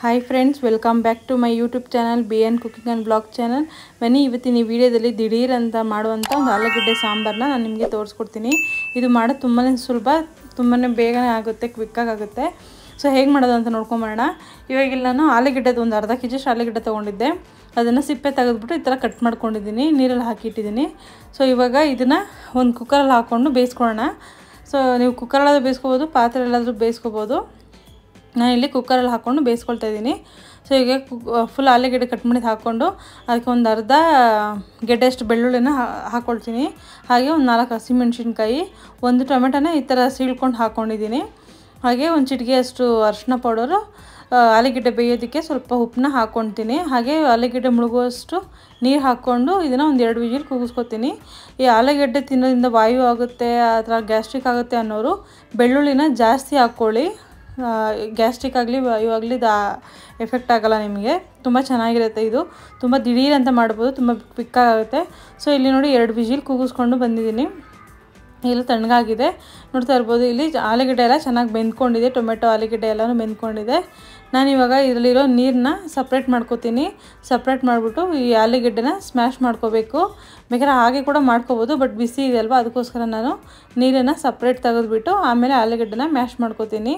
Hi friends, welcome back to my YouTube channel BN cooking and blog channel. ಬನ್ನಿ, ಇವತ್ತಿನ ಈ ವಿಡಿಯೋದಲ್ಲಿ ದಿಢೀರ್ ಅಂತ ಮಾಡುವಂಥ ಒಂದು ಆಲೂಗಡ್ಡೆ ಸಾಂಬಾರನ್ನ ನಾನು ನಿಮಗೆ ತೋರಿಸ್ಕೊಡ್ತೀನಿ. ಇದು ಮಾಡೋದು ತುಂಬಾ ಸುಲಭ, ತುಂಬಾ ಬೇಗನೆ ಆಗುತ್ತೆ, ಕ್ವಿಕ್ಕಾಗಿ ಆಗುತ್ತೆ. ಸೊ ಹೇಗೆ ಮಾಡೋದು ಅಂತ ನೋಡ್ಕೊಂಬರೋಣ. ಇವಾಗಿಲ್ಲ ನಾನು ಆಲೂಗಡ್ಡೆದು ಒಂದು ಅರ್ಧ ಕೆ ಜಿಷ್ಟು ಆಲೂಗಡ್ಡೆ ತೊಗೊಂಡಿದ್ದೆ. ಅದನ್ನು ಸಿಪ್ಪೆ ತೆಗೆದುಬಿಟ್ಟು ಈ ಥರ ಕಟ್ ಮಾಡ್ಕೊಂಡಿದ್ದೀನಿ, ನೀರಲ್ಲಿ ಹಾಕಿಟ್ಟಿದ್ದೀನಿ. ಸೊ ಇವಾಗ ಇದನ್ನು ಒಂದು ಕುಕ್ಕರಲ್ಲಿ ಹಾಕ್ಕೊಂಡು ಬೇಯಿಸ್ಕೊಳ್ಳೋಣ. ಸೊ ನೀವು ಕುಕ್ಕರಲ್ಲಾದರೂ ಬೇಯಿಸ್ಕೊಬೋದು, ಪಾತ್ರೆಯಲ್ಲಾದರೂ ಬೇಯಿಸ್ಕೊಬೋದು. ನಾನಿಲ್ಲಿ ಕುಕ್ಕರಲ್ಲಿ ಹಾಕ್ಕೊಂಡು ಬೇಯಿಸ್ಕೊಳ್ತಾ ಇದ್ದೀನಿ. ಸೊ ಈಗ ಫುಲ್ ಆಲೂಗಡ್ಡೆ ಕಟ್ ಮಾಡಿದ್ದು ಹಾಕ್ಕೊಂಡು ಅದಕ್ಕೆ ಒಂದು ಅರ್ಧ ಗೆಡ್ಡೆಯಷ್ಟು ಬೆಳ್ಳುಳ್ಳಿನ ಹಾಕ್ಕೊಳ್ತೀನಿ. ಹಾಗೆ ಒಂದು 4 ಹಸಿಮೆಣ್ಸಿನ್ಕಾಯಿ, ಒಂದು ಟೊಮೆಟೊನ ಈ ಥರ ಸೀಳ್ಕೊಂಡು ಹಾಕ್ಕೊಂಡಿದ್ದೀನಿ. ಹಾಗೆ ಒಂದು ಚಿಟಿಕೆಯಷ್ಟು ಅರಿಶಿನ ಪೌಡರು, ಆಲೂಗಡ್ಡೆ ಬೇಯೋದಕ್ಕೆ ಸ್ವಲ್ಪ ಉಪ್ಪನ್ನ ಹಾಕ್ಕೊಳ್ತೀನಿ. ಹಾಗೆ ಆಲೂಗಡ್ಡೆ ಮುಳುಗುವಷ್ಟು ನೀರು ಹಾಕ್ಕೊಂಡು ಇದನ್ನು ಒಂದು 2 ವಿಜಿಲ್ ಕೂಗಿಸ್ಕೊತೀನಿ. ಈ ಆಲೂಗಡ್ಡೆ ತಿನ್ನೋದ್ರಿಂದ ವಾಯು ಆಗುತ್ತೆ, ಆ ಥರ ಗ್ಯಾಸ್ಟ್ರಿಕ್ ಆಗುತ್ತೆ ಅನ್ನೋರು ಬೆಳ್ಳುಳ್ಳಿನ ಜಾಸ್ತಿ ಹಾಕ್ಕೊಳ್ಳಿ. ಗ್ಯಾಸ್ಟ್ರಿಕ್ ಆಗಲಿ ವಾಯು ಆಗಲಿ ಎಫೆಕ್ಟ್ ಆಗೋಲ್ಲ ನಿಮಗೆ. ತುಂಬ ಚೆನ್ನಾಗಿರುತ್ತೆ. ಇದು ತುಂಬ ದಿಢೀರ್ ಅಂತ ಮಾಡ್ಬೋದು, ತುಂಬ ಕ್ವಿಕ್ಕಾಗುತ್ತೆ. ಸೊ ಇಲ್ಲಿ ನೋಡಿ 2 ವಿಜಿಲ್ ಕೂಗಿಸ್ಕೊಂಡು ಬಂದಿದ್ದೀನಿ. ಎಲ್ಲ ತಣ್ಣಗಾಗಿದೆ, ನೋಡ್ತಾ ಇರ್ಬೋದು. ಇಲ್ಲಿ ಆಲೂಗಡ್ಡೆ ಎಲ್ಲ ಚೆನ್ನಾಗಿ ಬೆಂದ್ಕೊಂಡಿದೆ, ಟೊಮೆಟೊ ಆಲೂಗಡ್ಡೆ ಎಲ್ಲನೂ ಬೆಂದ್ಕೊಂಡಿದೆ. ನಾನಿವಾಗ ಇದರಲ್ಲಿರೋ ನೀರನ್ನ ಸಪ್ರೇಟ್ ಮಾಡ್ಕೋತೀನಿ. ಸಪ್ರೇಟ್ ಮಾಡಿಬಿಟ್ಟು ಈ ಆಲೂಗಡ್ಡೆನ ಸ್ಮ್ಯಾಶ್ ಮಾಡ್ಕೋಬೇಕು. ಬೇಕಾದ್ರೆ ಹಾಗೆ ಕೂಡ ಮಾಡ್ಕೋಬೋದು, ಬಟ್ ಬಿಸಿ ಇದೆ ಅಲ್ವಾ, ಅದಕ್ಕೋಸ್ಕರ ನಾನು ನೀರನ್ನು ಸಪ್ರೇಟ್ ತೆಗೆದುಬಿಟ್ಟು ಆಮೇಲೆ ಆಲೂಗಡ್ಡೆನ ಮ್ಯಾಶ್ ಮಾಡ್ಕೋತೀನಿ.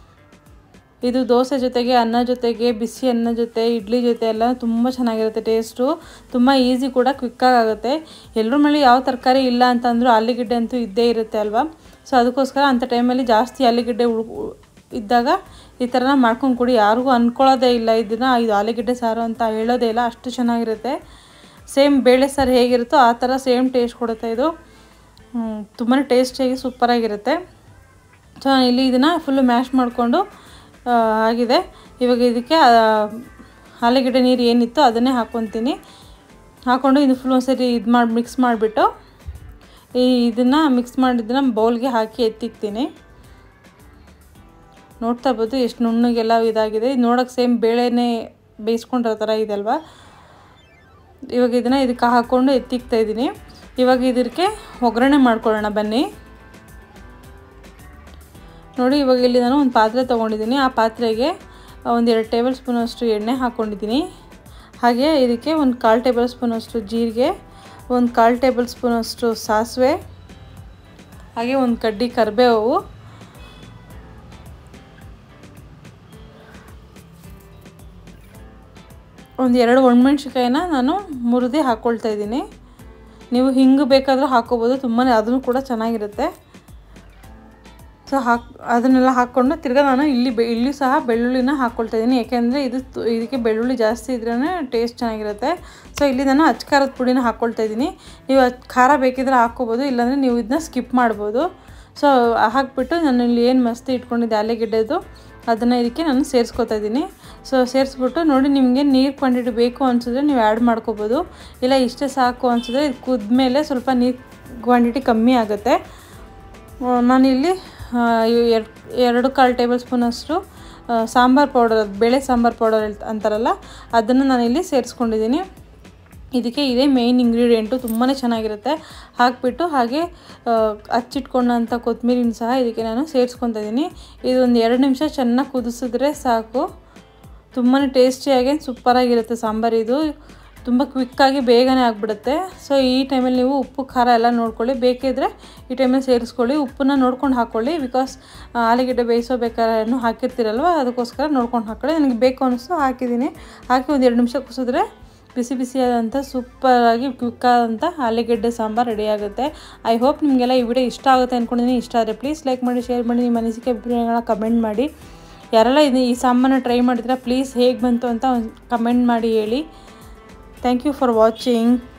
ಇದು ದೋಸೆ ಜೊತೆಗೆ, ಅನ್ನ ಜೊತೆಗೆ, ಬಿಸಿ ಅನ್ನ ಜೊತೆ, ಇಡ್ಲಿ ಜೊತೆ ಎಲ್ಲ ತುಂಬ ಚೆನ್ನಾಗಿರುತ್ತೆ. ಟೇಸ್ಟು ತುಂಬ ಈಸಿ ಕೂಡ, ಕ್ವಿಕ್ಕಾಗಿ ಆಗುತ್ತೆ. ಎಲ್ಲರ ಮನೇಲಿ ಯಾವ ತರಕಾರಿ ಇಲ್ಲ ಅಂತಂದರೂ ಆಲೂಗಡ್ಡೆ ಅಂತೂ ಇದ್ದೇ ಇರುತ್ತೆ ಅಲ್ವಾ. ಸೊ ಅದಕ್ಕೋಸ್ಕರ ಅಂಥ ಟೈಮಲ್ಲಿ ಜಾಸ್ತಿ ಆಲೂಗಡ್ಡೆ ಇದ್ದಾಗ ಈ ಥರನ ಮಾಡ್ಕೊಂಡು ಕೊಡಿ. ಯಾರಿಗೂ ಅಂದ್ಕೊಳ್ಳೋದೇ ಇಲ್ಲ ಇದನ್ನು ಇದು ಆಲೂಗಡ್ಡೆ ಸಾರು ಅಂತ ಹೇಳೋದೇ ಇಲ್ಲ, ಅಷ್ಟು ಚೆನ್ನಾಗಿರುತ್ತೆ. ಸೇಮ್ ಬೇಳೆ ಸಾರು ಹೇಗಿರುತ್ತೋ ಆ ಥರ ಸೇಮ್ ಟೇಸ್ಟ್ ಕೊಡುತ್ತೆ. ಇದು ತುಂಬಾ ಟೇಸ್ಟಿಯಾಗಿ ಸೂಪರಾಗಿರುತ್ತೆ. ಸೊ ಇಲ್ಲಿ ಇದನ್ನು ಫುಲ್ಲು ಮ್ಯಾಶ್ ಮಾಡಿಕೊಂಡು ಆಗಿದೆ. ಇವಾಗ ಇದಕ್ಕೆ ಆಲೂಗಡ್ಡೆ ನೀರು ಏನಿತ್ತು ಅದನ್ನೇ ಹಾಕ್ಕೊತೀನಿ. ಹಾಕ್ಕೊಂಡು ಇದು ಫುಲ್ ಒಂದ್ಸರಿ ಮಿಕ್ಸ್ ಮಾಡಿಬಿಟ್ಟು ಇದನ್ನು ಮಿಕ್ಸ್ ಮಾಡಿದ್ದನ್ನು ಬೌಲ್ಗೆ ಹಾಕಿ ಎತ್ತಿಕ್ತೀನಿ. ನೋಡ್ತಾ ಇರ್ಬೋದು ಎಷ್ಟು ನುಣ್ಣಗೆಲ್ಲ ಇದಾಗಿದೆ. ನೋಡೋಕ್ಕೆ ಸೇಮ್ ಬೇಳೆನೇ ಬೇಯಿಸ್ಕೊಂಡಿರೋ ಥರ ಇದೆ ಅಲ್ವಾ. ಇವಾಗ ಇದನ್ನು ಇದಕ್ಕೆ ಹಾಕ್ಕೊಂಡು ಎತ್ತಿಕ್ತಾ ಇದ್ದೀನಿ. ಇವಾಗ ಇದಕ್ಕೆ ಒಗ್ಗರಣೆ ಮಾಡ್ಕೊಳ್ಳೋಣ ಬನ್ನಿ. ನೋಡಿ, ಇವಾಗ ಇಲ್ಲಿ ನಾನು ಒಂದು ಪಾತ್ರೆ ತೊಗೊಂಡಿದ್ದೀನಿ. ಆ ಪಾತ್ರೆಗೆ ಒಂದು 2 ಟೇಬಲ್ ಸ್ಪೂನಷ್ಟು ಎಣ್ಣೆ ಹಾಕ್ಕೊಂಡಿದ್ದೀನಿ. ಹಾಗೆ ಇದಕ್ಕೆ ಒಂದು 1/4 ಟೇಬಲ್ ಸ್ಪೂನಷ್ಟು ಜೀರಿಗೆ, ಒಂದು 1/4 ಟೇಬಲ್ ಸ್ಪೂನಷ್ಟು ಸಾಸಿವೆ, ಹಾಗೆ ಒಂದು ಕಡ್ಡಿ ಕರಿಬೇವು, ಒಂದು 2 ಒಣಮೆಣ್ಸಿಕಾಯಿನ ನಾನು ಮುರಿದು ಹಾಕ್ಕೊಳ್ತಾ ಇದ್ದೀನಿ. ನೀವು ಹಿಂಗೆ ಬೇಕಾದರೂ ಹಾಕ್ಕೋಬೋದು, ತುಂಬಾ ಅದನ್ನು ಕೂಡ ಚೆನ್ನಾಗಿರುತ್ತೆ. ಸೊ ಅದನ್ನೆಲ್ಲ ಹಾಕ್ಕೊಂಡು ತಿರ್ಗಾ ನಾನು ಇಲ್ಲಿ ಸಹ ಬೆಳ್ಳುಳ್ಳಿನ ಹಾಕ್ಕೊಳ್ತಾ ಇದ್ದೀನಿ. ಯಾಕೆಂದರೆ ಇದಕ್ಕೆ ಬೆಳ್ಳುಳ್ಳಿ ಜಾಸ್ತಿ ಇದ್ರೇ ಟೇಸ್ಟ್ ಚೆನ್ನಾಗಿರುತ್ತೆ. ಸೊ ಇಲ್ಲಿ ನಾನು ಅಚ್ಕಾರದ ಪುಡಿನ ಹಾಕ್ಕೊಳ್ತಾ ಇದ್ದೀನಿ. ನೀವು ಖಾರ ಬೇಕಿದ್ರೆ ಹಾಕ್ಕೋಬೋದು, ಇಲ್ಲಾಂದರೆ ನೀವು ಇದನ್ನ ಸ್ಕಿಪ್ ಮಾಡ್ಬೋದು. ಸೊ ಹಾಕ್ಬಿಟ್ಟು ನಾನು ಇಲ್ಲಿ ಏನು ಮಸ್ತಿ ಇಟ್ಕೊಂಡಿದ್ದೆ ಆಲೂಗಡ್ಡೆದು ಅದನ್ನು ಇದಕ್ಕೆ ನಾನು ಸೇರಿಸ್ಕೊತಾ ಇದ್ದೀನಿ. ಸೊ ಸೇರಿಸ್ಬಿಟ್ಟು ನೋಡಿ, ನಿಮಗೆ ನೀರು ಕ್ವಾಂಟಿಟಿ ಬೇಕು ಅನಿಸಿದ್ರೆ ನೀವು ಆ್ಯಡ್ ಮಾಡ್ಕೋಬೋದು, ಇಲ್ಲ ಇಷ್ಟೇ ಸಾಕು ಅನಿಸಿದ್ರೆ ಇದು ಕುದ್ಮೇಲೆ ಸ್ವಲ್ಪ ನೀರು ಕ್ವಾಂಟಿಟಿ ಕಮ್ಮಿ ಆಗುತ್ತೆ. ನಾನಿಲ್ಲಿ 2/4 ಟೇಬಲ್ ಸ್ಪೂನಷ್ಟು ಸಾಂಬಾರು ಪೌಡರ್, ಬೇಳೆ ಸಾಂಬಾರು ಪೌಡರ್ ಅಂತಾರಲ್ಲ, ಅದನ್ನು ನಾನಿಲ್ಲಿ ಸೇರಿಸ್ಕೊಂಡಿದ್ದೀನಿ. ಇದಕ್ಕೆ ಇದೇ ಮೇಯ್ನ್ ಇಂಗ್ರೀಡಿಯೆಂಟು, ತುಂಬಾ ಚೆನ್ನಾಗಿರುತ್ತೆ. ಹಾಕಿಬಿಟ್ಟು ಹಾಗೆ ಹಚ್ಚಿಟ್ಕೊಂಡಂಥ ಕೊತ್ತಂಬರಿನ ಸಹ ಇದಕ್ಕೆ ನಾನು ಸೇರಿಸ್ಕೊತಾ ಇದ್ದೀನಿ. ಇದೊಂದು 2 ನಿಮಿಷ ಚೆನ್ನಾಗಿ ಕುದಿಸಿದ್ರೆ ಸಾಕು. ತುಂಬಾ ಟೇಸ್ಟಿಯಾಗಿ ಸೂಪರಾಗಿರುತ್ತೆ ಸಾಂಬಾರು. ಇದು ತುಂಬ ಕ್ವಿಕ್ಕಾಗಿ ಬೇಗನೆ ಆಗಿಬಿಡುತ್ತೆ. ಸೊ ಈ ಟೈಮಲ್ಲಿ ನೀವು ಉಪ್ಪು ಖಾರ ಎಲ್ಲ ನೋಡ್ಕೊಳ್ಳಿ, ಬೇಕಿದ್ದರೆ ಈ ಟೈಮಲ್ಲಿ ಸೇರಿಸ್ಕೊಳ್ಳಿ. ಉಪ್ಪನ್ನ ನೋಡ್ಕೊಂಡು ಹಾಕ್ಕೊಳ್ಳಿ, ಬಿಕಾಸ್ ಆಲೂಗಡ್ಡೆ ಬೇಯಿಸೋಬೇಕಾದ್ರೂ ಹಾಕಿರ್ತೀರಲ್ವ, ಅದಕ್ಕೋಸ್ಕರ ನೋಡ್ಕೊಂಡು ಹಾಕ್ಕೊಳ್ಳಿ. ನನಗೆ ಬೇಕು ಅನ್ನಿಸ್ತು ಹಾಕಿದ್ದೀನಿ. ಹಾಕಿ ಒಂದು 2 ನಿಮಿಷ ಕುಸಿದ್ರೆ ಬಿಸಿ ಬಿಸಿಯಾದಂಥ ಸೂಪರಾಗಿ ಕ್ವಿಕ್ಕಾದಂಥ ಆಲೂಗಡ್ಡೆ ಸಾಂಬಾರು ರೆಡಿ ಆಗುತ್ತೆ. ಐ ಹೋಪ್ ನಿಮಗೆಲ್ಲ ಈ ವಿಡಿಯೋ ಇಷ್ಟ ಆಗುತ್ತೆ ಅಂದ್ಕೊಂಡಿದ್ದೀನಿ. ಇಷ್ಟ ಆದರೆ ಪ್ಲೀಸ್ ಲೈಕ್ ಮಾಡಿ, ಶೇರ್ ಮಾಡಿ, ನಿಮ್ಮ ಅನಿಸಿಕೆ ಅಭಿಪ್ರಾಯಗಳನ್ನ ಕಮೆಂಟ್ ಮಾಡಿ. ಯಾರೆಲ್ಲ ಈ ಸಾಂಬಾರನ್ನ ಟ್ರೈ ಮಾಡಿದ್ರೆ ಪ್ಲೀಸ್ ಹೇಗೆ ಬಂತು ಅಂತ ಕಮೆಂಟ್ ಮಾಡಿ ಹೇಳಿ. Thank you for watching.